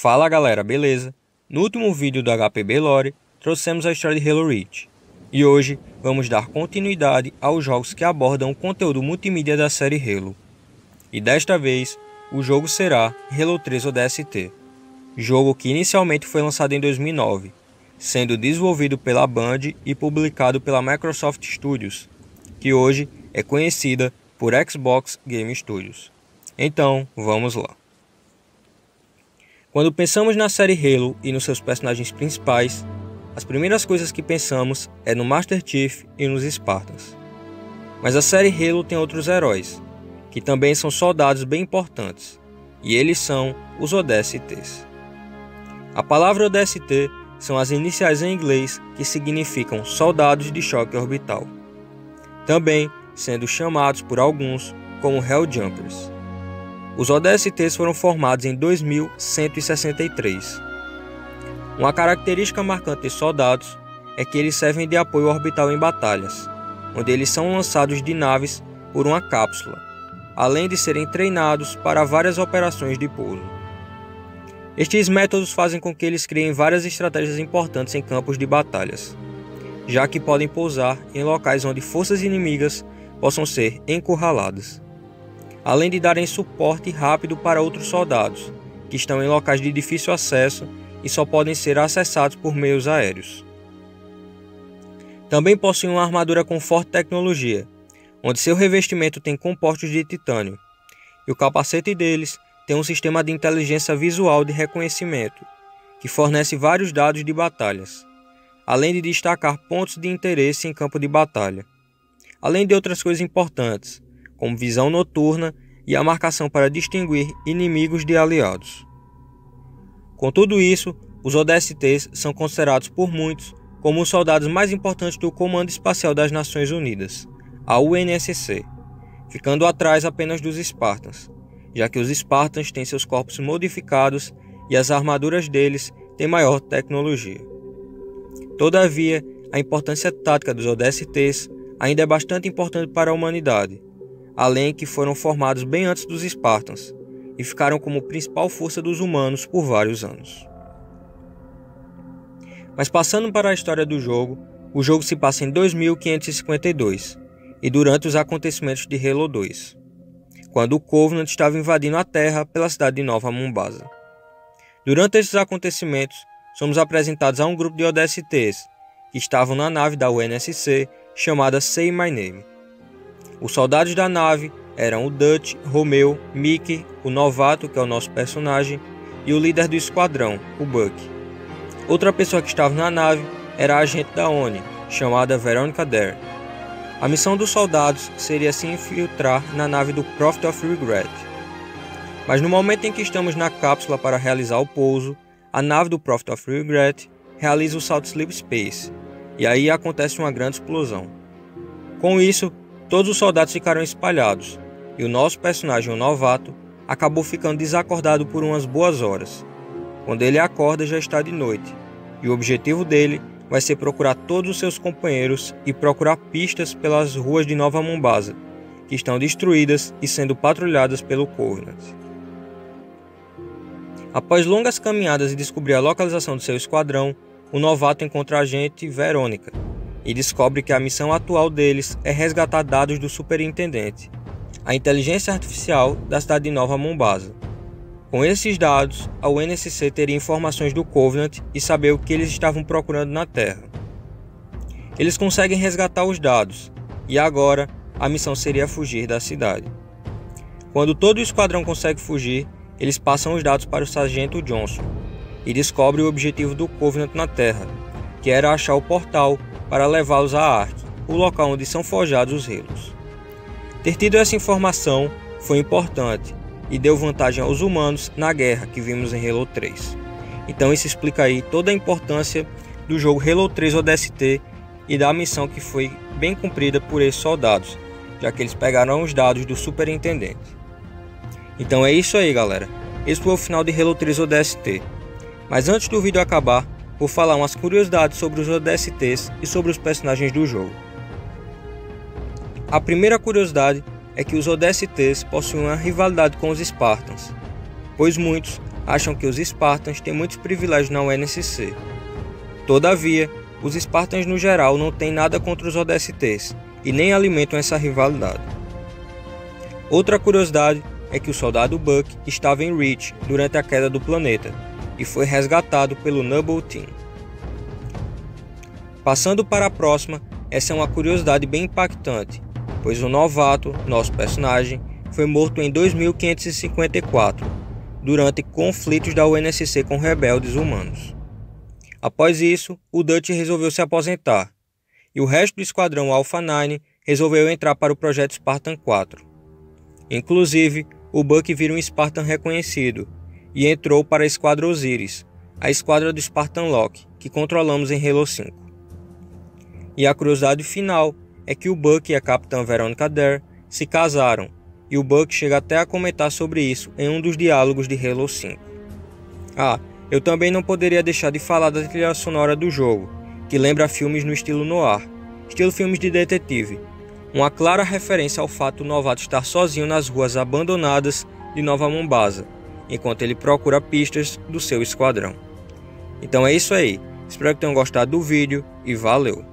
Fala galera, beleza? No último vídeo do HPB Lore, trouxemos a história de Halo Reach. E hoje vamos dar continuidade aos jogos que abordam o conteúdo multimídia da série Halo. E desta vez, o jogo será Halo 3 ODST. Jogo que inicialmente foi lançado em 2009, sendo desenvolvido pela Band e publicado pela Microsoft Studios, que hoje é conhecida por Xbox Game Studios. Então, vamos lá. Quando pensamos na série Halo e nos seus personagens principais, as primeiras coisas que pensamos é no Master Chief e nos Spartans. Mas a série Halo tem outros heróis, que também são soldados bem importantes, e eles são os ODSTs. A palavra ODST são as iniciais em inglês que significam Soldados de Choque Orbital, também sendo chamados por alguns como Helljumpers. Os ODSTs foram formados em 2163. Uma característica marcante de soldados é que eles servem de apoio orbital em batalhas, onde eles são lançados de naves por uma cápsula, além de serem treinados para várias operações de pouso. Estes métodos fazem com que eles criem várias estratégias importantes em campos de batalhas, já que podem pousar em locais onde forças inimigas possam ser encurraladas, além de darem suporte rápido para outros soldados, que estão em locais de difícil acesso e só podem ser acessados por meios aéreos. Também possuem uma armadura com forte tecnologia, onde seu revestimento tem compostos de titânio, e o capacete deles tem um sistema de inteligência visual de reconhecimento, que fornece vários dados de batalhas, além de destacar pontos de interesse em campo de batalha, além de outras coisas importantes, como visão noturna e a marcação para distinguir inimigos de aliados. Com tudo isso, os ODSTs são considerados por muitos como os soldados mais importantes do Comando Espacial das Nações Unidas, a UNSC, ficando atrás apenas dos Spartans, já que os Spartans têm seus corpos modificados e as armaduras deles têm maior tecnologia. Todavia, a importância tática dos ODSTs ainda é bastante importante para a humanidade, além que foram formados bem antes dos Spartans e ficaram como principal força dos humanos por vários anos. Mas passando para a história do jogo, o jogo se passa em 2552 e durante os acontecimentos de Halo 2, quando o Covenant estava invadindo a Terra pela cidade de Nova Mombasa. Durante esses acontecimentos, somos apresentados a um grupo de ODSTs que estavam na nave da UNSC chamada Say My Name. Os soldados da nave eram o Dutch, Romeo, Mickey, o novato, que é o nosso personagem, e o líder do esquadrão, o Buck. Outra pessoa que estava na nave era a agente da ONI, chamada Veronica Dare. A missão dos soldados seria se infiltrar na nave do Prophet of Regret. Mas no momento em que estamos na cápsula para realizar o pouso, a nave do Prophet of Regret realiza o salto Sleep Space, e aí acontece uma grande explosão. Com isso, todos os soldados ficaram espalhados, e o nosso personagem, o novato, acabou ficando desacordado por umas boas horas. Quando ele acorda, já está de noite, e o objetivo dele vai ser procurar todos os seus companheiros e procurar pistas pelas ruas de Nova Mombasa, que estão destruídas e sendo patrulhadas pelo Covenant. Após longas caminhadas e descobrir a localização do seu esquadrão, o novato encontra a agente Veronica, e descobre que a missão atual deles é resgatar dados do Superintendente, a inteligência artificial da cidade de Nova Mombasa. Com esses dados, a UNSC teria informações do Covenant e saber o que eles estavam procurando na Terra. Eles conseguem resgatar os dados, e agora a missão seria fugir da cidade. Quando todo o esquadrão consegue fugir, eles passam os dados para o Sargento Johnson, e descobrem o objetivo do Covenant na Terra, que era achar o portal para levá-los a Ark, o local onde são forjados os Halos. Ter tido essa informação foi importante e deu vantagem aos humanos na guerra que vimos em Halo 3. Então isso explica aí toda a importância do jogo Halo 3 ODST e da missão que foi bem cumprida por esses soldados, já que eles pegaram os dados do Superintendente. Então é isso aí galera, esse foi o final de Halo 3 ODST. Mas antes do vídeo acabar, vou falar umas curiosidades sobre os ODSTs e sobre os personagens do jogo. A primeira curiosidade é que os ODSTs possuem uma rivalidade com os Spartans, pois muitos acham que os Spartans têm muitos privilégios na UNSC. Todavia, os Spartans no geral não têm nada contra os ODSTs e nem alimentam essa rivalidade. Outra curiosidade é que o soldado Buck estava em Reach durante a queda do planeta e foi resgatado pelo Noble Team. Passando para a próxima, essa é uma curiosidade bem impactante, pois o novato, nosso personagem, foi morto em 2554, durante conflitos da UNSC com rebeldes humanos. Após isso, o Dutch resolveu se aposentar, e o resto do esquadrão Alpha 9 resolveu entrar para o projeto Spartan 4. Inclusive, o Buck vira um Spartan reconhecido, e entrou para a Esquadra Osiris, a esquadra do Spartan Locke, que controlamos em Halo 5. E a curiosidade final é que o Buck e a Capitã Veronica Dare se casaram, e o Buck chega até a comentar sobre isso em um dos diálogos de Halo 5. Eu também não poderia deixar de falar da trilha sonora do jogo, que lembra filmes no estilo noir, estilo filmes de detetive, uma clara referência ao fato do novato estar sozinho nas ruas abandonadas de Nova Mombasa, enquanto ele procura pistas do seu esquadrão. Então é isso aí, espero que tenham gostado do vídeo e valeu!